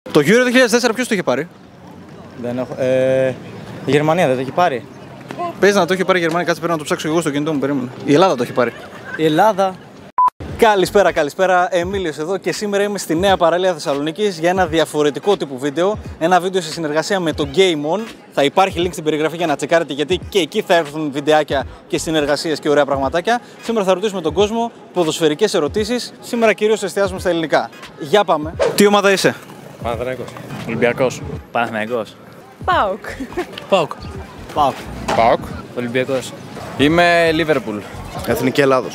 Το Euro 2004 ποιος το είχε πάρει? Δεν έχω. Η Γερμανία δεν το έχει πάρει. Παίζει να το έχει πάρει η Γερμανία, κάτσε πρέπει να το ψάξω εγώ στο κινητό μου, περίμενε. Η Ελλάδα το έχει πάρει. Η Ελλάδα. Καλησπέρα, καλησπέρα. Εμίλιος εδώ και σήμερα είμαι στη Νέα Παραλία Θεσσαλονίκης για ένα διαφορετικό τύπου βίντεο. Ένα βίντεο σε συνεργασία με το Game On. Θα υπάρχει link στην περιγραφή για να τσεκάρετε γιατί και εκεί θα έρθουν βιντεάκια και συνεργασίες και ωραία πραγματάκια. Σήμερα θα ρωτήσουμε τον κόσμο ποδοσφαιρικές ερωτήσεις. Σήμερα κυρίως εστιάζουμε στα ελληνικά. Για πάμε. Τι ομάδα είσαι? Παναθηναϊκός. Ολυμπιακός. Παναθηναϊκός. ΠΑΟΚ. ΠΑΟΚ. ΠΑΟΚ. ΠΑΟΚ. Ολυμπιακός. Είμαι Λίβερπουλ. Εθνική Ελλάδος.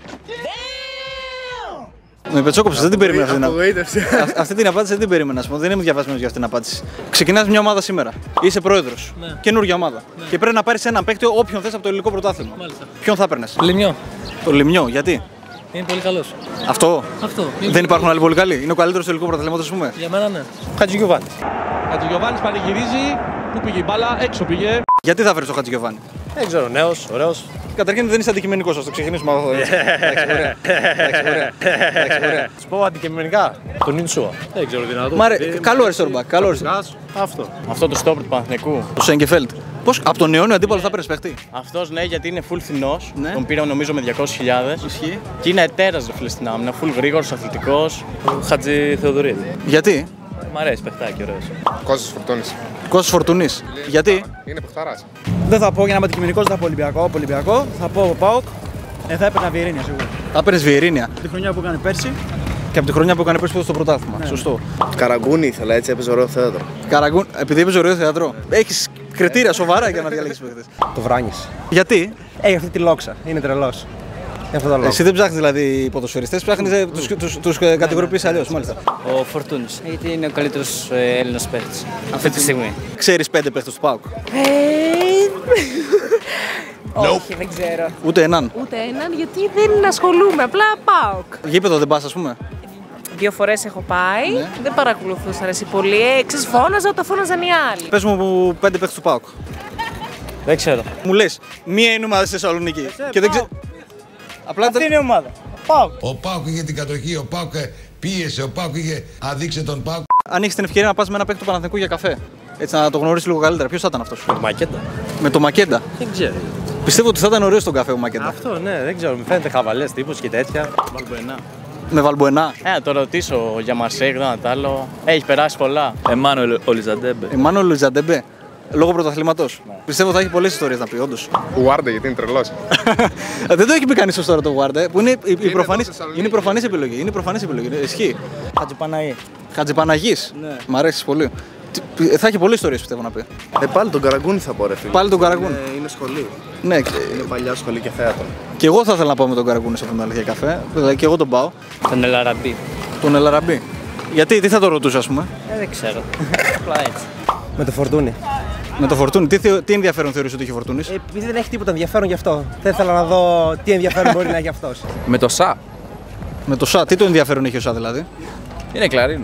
Με πετσόκοψε, δεν την περίμενα αυτή την απάντηση. Αυτή την απάντηση δεν την περίμενα. Δεν είμαι διαβασμένος για αυτήν την απάντηση. Ξεκινάς μια ομάδα σήμερα. Είσαι πρόεδρος. Ναι. Καινούργια ομάδα. Ναι. Και πρέπει να πάρεις έναν παίκτη όποιον θες από το ελληνικό πρωτάθλημα. Μάλιστα. Ποιον θα έπαιρνες? Λιμιό. Το Λιμιό, γιατί? Είναι πολύ καλός. Αυτό. Αυτό. Δεν υπάρχουν άλλοι πολύ καλοί. Είναι ο καλύτερος του ελληνικού πρωταθλήματος, ας πούμε. Για μένα ναι. Χατζηγιοβάνης. Χατζηγιοβάνης πανηγυρίζει. Πού πήγε η μπάλα, έξω πήγε. Γιατί θα βρεις τον Χατζηγιοβάνη? Δεν ξέρω, νέος, ωραίος. Καταρχήν δεν είσαι αντικειμενικός, ας το ξεκινήσουμε από αυτό. Εντάξει, ωραία. Σου πω αντικειμενικά. Τον Ινσούα. Δεν ξέρω τι να δω. Καλό αριστερό μπακ. Καλό αριστερό. Αυτό. Αυτό το στόπερ του Παναθηναϊκού. Το Σέγκεφελτ. Πώς από τον αιώνιο αντίπαλο θα παίρνεις παίχτη? Αυτός ναι, γιατί είναι full φθηνός. Ναι. Τον πήραμε νομίζω με 200.000. Ισχύει. Και είναι ετέρας ρε φίλε στην άμυνα. Full γρήγορος, αθλητικός. Χατζη Θεοδωρίδη. Γιατί? Μ' αρέσει, παιχτάκι, ωραίος. Κώστας Φορτούνης. Κώστας Φορτουνής. Γιατί? Είναι παιχταράς. Δεν θα πω για να είμαι αντικειμενικός, δεν θα πω Ολυμπιακό. Θα πω ΠΑΟΚ. Θα έπαιρνα Βιερίνια σίγουρα. Θα παίρνεις Βιερίνια. Τη χρονιά που έκανε πέρσι. Και από τη χρονιά που έκανε πέρσι στο πρωτάθλημα. Ναι. Σωστό. Καραγκούνι ήθελα, έτσι έπαιζε ωραίο θέατρο. Καραγκούν, επειδή έπαιζε ωραίο θέατρο. Έχεις κριτήρια σοβαρά για να διαλέξεις παίχτες. Το Βράνης. Γιατί? Έχει αυτή τη λόξα. Είναι τρελός. Γι' αυτό το λόγο. Εσύ δεν ψάχνεις δηλαδή ποδοσφαιριστές, ψάχνεις τους κατηγοροποιείς αλλιώς, μάλιστα. Ο Φορτούνης. Γιατί είναι ο καλύτερος Έλληνας παίχτης. Αυτή τη στιγμή. Ξέρεις 5 παίχτες του ΠΑΟΚ? Όχι, δεν ξέρω. Ούτε έναν. Ούτε έναν, γιατί δεν ασχολούμαι. Απλά ΠΑΟΚ. Γήπεδο δεν πας, ας πούμε? 2 φορές έχω πάει. Δεν παρακολουθούσα αρέσει πολύ. Ξέρεις, φώναζα όταν φώναζαν οι άλλοι. Πες μου 5 παίχτες του ΠΑΟΚ. Δεν ξέρω. Μου λες, μία είναι ομάδα στη Θεσσαλονίκη. Και δεν ξέρω. Απλά Αυτή είναι η ομάδα. ΠΑΟΚ. Ο ΠΑΟΚ είχε την κατοχή, ο ΠΑΟΚ πίεσε, ο ΠΑΟΚ είχε αδείξει τον ΠΑΟΚ. αν έχεις την ευκαιρία να πας με ένα παίκτη του Παναθηναϊκού για καφέ, έτσι να το γνωρίσεις λίγο καλύτερα, ποιος θα ήταν αυτός? Μακέντα. Με το Μακέντα. Δεν ξέρω. Πιστεύω ότι θα ήταν ωραίο στον καφέ ο Μακέντα. Αυτό ναι, δεν ξέρω. Μου φαίνεται χαβαλές τύπος και τέτοια. Βαλμποενά. Με Βαλμποενά. Να το ρωτήσω για Μαρσέικ, δεν τ' άλλο. Έχει περάσει πολλά. Εμμάνουελ Ολιζαντέμπε. Εμμάνουελ Λουιζαντέμπε. Λόγω πρωταθλήματος. Πιστεύω θα έχει πολλές ιστορίες να πει, όντως. Ουάρντε γιατί είναι τρελός. Δεν το έχει πει κανείς σωστό τώρα το Γουάρντε, που είναι η προφανής επιλογή. Είναι προφανής επιλογή. Ισχύει. Χατζηπαναή. Χατζηπαναγής. Ναι. Μ' αρέσει πολύ. Θα έχει πολλές ιστορίες πιστεύω να πει. Πάλι τον Καραγκούνι θα πω ρε φίλε. Πάλι τον Καραγκούνι. Είναι σχολείο. Ναι, Είναι παλιά σχολή και θέατρο. και εγώ θα ήθελα να πάω με τον Καραγκούνι σε αυτήν την αλήθεια καφέ. Δηλαδή και εγώ τον πάω. Τον Ελαραμπή. Τον Ελαραμπή. Γιατί, τι θα το ρωτούσε, ας πούμε? Δεν ξέρω. Απλά έτσι. Με το Φορτούνι. Με το Φορτούνι. Τι ενδιαφέρον θεωρείς ότι έχει ο Φορτούνης? Επειδή δεν έχει τίποτα ενδιαφέρον γι' αυτό. Θα ήθελα να δω τι ενδιαφέρον μπορεί να έχει αυτός. Με το Σα. Με το ΣΑ, τι το ενδιαφέρον έχει ο ΣΑ δηλαδή? Είναι κλαρίνο.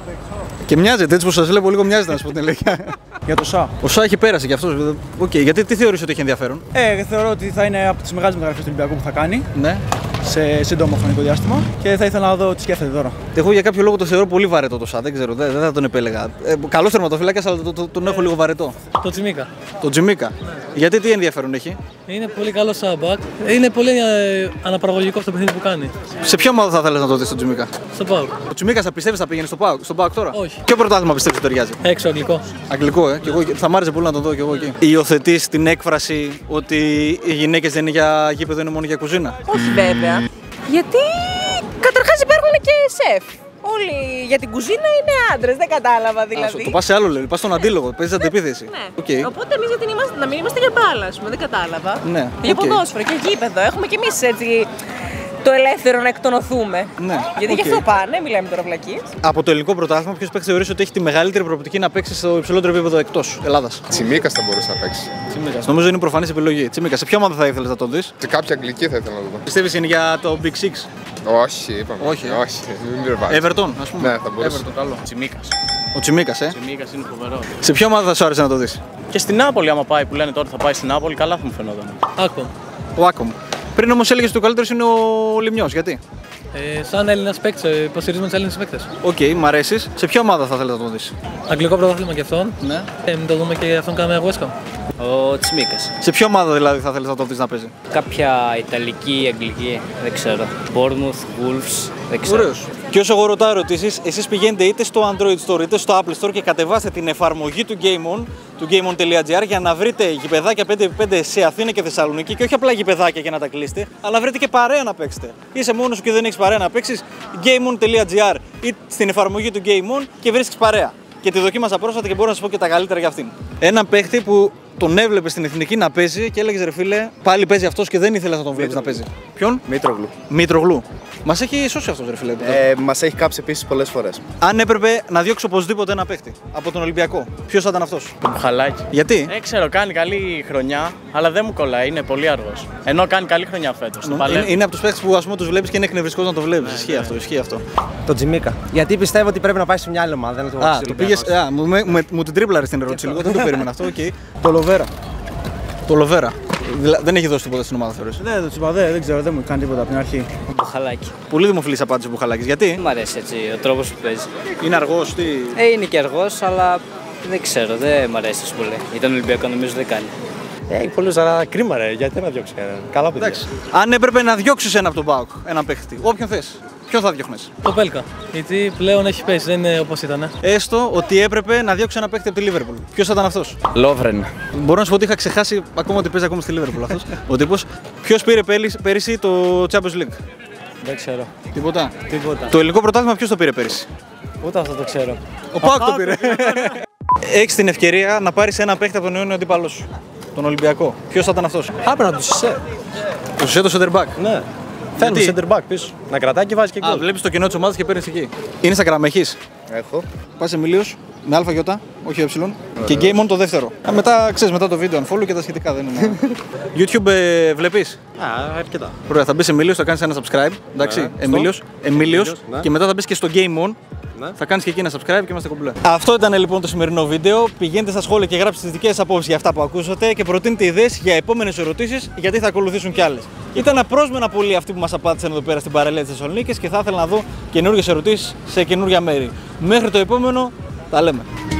Και μοιάζεται, έτσι που σας βλέπω λίγο μοιάζεται να σου πω την αλήθεια. Για το ΣΑ. Ο ΣΑ έχει πέρασει κι αυτός. Οκ, γιατί τι θεωρείς ότι έχει ενδιαφέρον? Θεωρώ ότι θα είναι από τις μεγάλες μεταγραφές του Ολυμπιακού που θα κάνει Ναι. σε σύντομο χρονικό διάστημα και θα ήθελα να δω τι σκέφτεται τώρα. Εγώ για κάποιο λόγο το θεωρώ πολύ βαρετό το ΣΑ, δεν ξέρω, δεν θα τον επέλεγα. Καλός τερματοφύλακας, αλλά τον έχω λίγο βαρετό. Το Τσιμίκα. Το Τζιμίκα. Γιατί τι ενδιαφέρον έχει? Είναι πολύ καλό σαμπακ. Είναι πολύ αναπαραγωγικό στο παιχνίδι που κάνει. Σε ποια ομάδα θα θέλεις να το δεις τον Τζιμίκα? Στο ΠΑΟΚ. Ο Τζιμίκα θα πιστεύεις θα πήγαινε στον ΠΑΟΚ τώρα? Όχι. Ποιο πρωτάθλημα πιστεύεις ότι ταιριάζει? Έξω αγγλικό. Αγγλικό, και εγώ θα μ' άρεσε πολύ να τον δω κι εγώ εκεί. Υιοθετείς την έκφραση ότι οι γυναίκες δεν είναι για γήπεδο, είναι μόνο για κουζίνα? Όχι βέβαια. Γιατί καταρχάς υπάρχουν και σεφ. Όλοι για την κουζίνα είναι άντρες, δεν κατάλαβα δηλαδή. Το πας σε άλλο level, πας στον αντίλογο, παίζεις αντεπίθεση. Ναι. Okay. Οπότε εμείς γιατί να μην είμαστε για μπάλα, ας πούμε, δεν κατάλαβα. Ναι. Για Okay. ποδόσφαιρο και γήπεδο. Έχουμε κι εμείς έτσι το ελεύθερο να εκτονωθούμε. Ναι. Γιατί γι' Okay. αυτό πάνε, μιλάμε τώρα βλακίες. Από το ελληνικό πρωτάθλημα, ποιος παίκτης θεωρείς ότι έχει τη μεγαλύτερη προοπτική να παίξει στο υψηλότερο επίπεδο εκτός Ελλάδας? Τσιμίκας θα μπορούσε να παίξει. Τσιμίκας. Νομίζω είναι προφανής επιλογή. Τσιμίκας. Σε ποια ομάδα θα ήθελες να τον δεις? Σε κάποια αγγλική θα ήθελα να το δω. Πιστεύεις είναι για το Big Six? Όχι, είπαμε. Όχι. Όχι. Μην πειροβάλλεις. Everton, ας πούμε. Ναι, θα μπορούσε. Everton, καλό. Τσιμίκα. Ο Τσιμίκας, Τσιμίκα είναι φοβερό. Σε ποια ομάδα θα σου άρεσε να το δεις? Και στην Νάπολη, άμα πάει που λένε τώρα θα πάει στην Νάπολη, καλά θα μου φαινόταν. Άκο. Ο Άκομ. Πριν όμως έλεγες ότι ο καλύτερος είναι ο Λιμιός. Γιατί? Σαν Έλληνας παίκτης, υποστηρίζουμε τους Έλληνες παίκτες. Οκ, μ' αρέσεις. Σε ποια ομάδα θα θέλετε να το δεις? Αγγλικό πρωτάθλημα και αυτόν. Ναι. Μην το δούμε και αυτόν κάνουμε West Ham. Ο Τσμίκας. Σε ποια ομάδα δηλαδή θα θέλεις να το δεις να παίζει? Κάποια Ιταλική, Αγγλική, δεν ξέρω. Bournemouth, Wolves, δεν ξέρω. Ωραίος. Και όσο εγώ ρωτάω ερωτήσεις, εσείς πηγαίνετε είτε στο Android Store είτε στο Apple Store και κατεβάστε την εφαρμογή του Game On, του GameOn.gr, για να βρείτε γηπεδάκια 5x5 σε Αθήνα και Θεσσαλονίκη, και όχι απλά γηπεδάκια για να τα κλείσετε, αλλά να βρείτε και παρέα να παίξετε. Είσαι μόνος σου και δεν έχεις παρέα να παίξεις, GameOn.gr ή στην εφαρμογή του Game On και βρίσκεις παρέα. Και τη δοκίμασα πρόσφατα και μπορώ να σας πω και τα καλύτερα για αυτήν. Έναν παίχτη που τον έβλεπε στην εθνική να παίζει και έλεγε ρε φίλε, πάλι παίζει αυτός και δεν ήθελε να τον βλέπεις να παίζει. Ποιον? Μήτρογλου. Μήτρογλου. Μας έχει σώσει αυτός ρε φίλε. Μας έχει κάψει επίσης πολλές φορές. Αν έπρεπε να διώξει οπωσδήποτε ένα παίχτη από τον Ολυμπιακό, ποιος θα ήταν αυτός? Το Μπουχαλάκι. Γιατί? Δεν ξέρω, κάνει καλή χρονιά, αλλά δεν μου κολλάει, είναι πολύ αργός. Ενώ κάνει καλή χρονιά φέτος. Είναι από τους παίχτες που ας πούμε τους βλέπεις και είναι εκνευριστικός να το βλέπεις. Ισχύει αυτό, ισχύει αυτό. Το Τζιμίκα. Γιατί πιστεύω ότι πρέπει να πάει σε μια άλλη ομάδα. Το πήγες. Μου την τρίπλαρες την ερώτηση λίγο, δεν το περίμενα αυτό. Το Λοβέρα. Το Λοβέρα. Δεν έχει δώσει τίποτα στην ομάδα, θεωρείς? Ναι, το τσιμπαδέ, δεν ξέρω, δεν μου κάνει τίποτα από την αρχή. Μπουχαλάκι. Πολύ δημοφιλής απάντηση ο Μπουχαλάκης. Γιατί? Μ' αρέσει έτσι ο τρόπος που παίζει. Είναι αργός, τι? Είναι και αργός, αλλά δεν ξέρω, δεν μ' αρέσει τόσο πολύ. Ήταν Ολυμπιακό, νομίζω δεν κάνει. Έχει πολλούς, αλλά κρίμα ρε, γιατί να διώξει έναν. Καλά παιδιά. Αν έπρεπε να διώξεις ένα από τον ΠΑΟΚ, έναν παίχτη, όποιον θες, ποιον θα διώχνες? Το Πέλκα. Γιατί πλέον έχει πέσει, δεν είναι όπως ήταν. Έστω ότι έπρεπε να διώξει ένα παίχτη από τη Λίβερπουλ. Ποιος θα ήταν αυτός? Λόβρεν. Μπορώ να σου πω ότι είχα ξεχάσει ακόμα ότι παίζει ακόμα στη Λίβερπουλ αυτός. Ο τύπος. Ποιος πήρε πέρυσι το Champions League? Δεν ξέρω. Τίποτα. Τίποτα. Το ελληνικό πρωτάθλημα ποιος το πήρε πέρυσι? Ούτε αυτό το ξέρω. Ο ΠΑΟΚ το πήρε. Έχεις την ευκαιρία να πάρεις ένα παίχτη από τον αιώνιο αντίπαλό σου, τον Ολυμπιακό. Ποιος θα ήταν αυτός? Άπειρα του Σισε. Το Σισε το center back. Ναι. Θέλει center back πίσω. Να κρατάει και βάζει και γκολ. Βλέπεις το κοινό της ομάδας και παίρνεις εκεί. Είναι στα Καραμέχης. Έχω. Πας Εμίλιος με ΑΙ, όχι ε. Και Game On το δεύτερο. Μετά ξέρεις, μετά το βίντεο unfollow και τα σχετικά δεν είναι. YouTube βλέπεις? Αρκετά. Ωραία, θα μπεις Εμίλιος, θα κάνεις ένα subscribe. Εντάξει, Εμίλιος. Και μετά θα μπεις και στο Game On. Θα κάνεις και εκεί ένα subscribe και είμαστε κομπλέ. Αυτό ήταν λοιπόν το σημερινό βίντεο. Πηγαίνετε στα σχόλια και γράψτε τις δικές σας απόψεις για αυτά που ακούσατε και προτείνετε ιδέες για επόμενες ερωτήσεις, γιατί θα ακολουθήσουν κι άλλες. Ήταν απρόσμενα πολύ αυτοί που μας απάντησαν εδώ πέρα στην παραλία της Θεσσαλονίκης και θα ήθελα να δω καινούργιες ερωτήσεις σε καινούργια μέρη. Μέχρι το επόμενο, τα λέμε.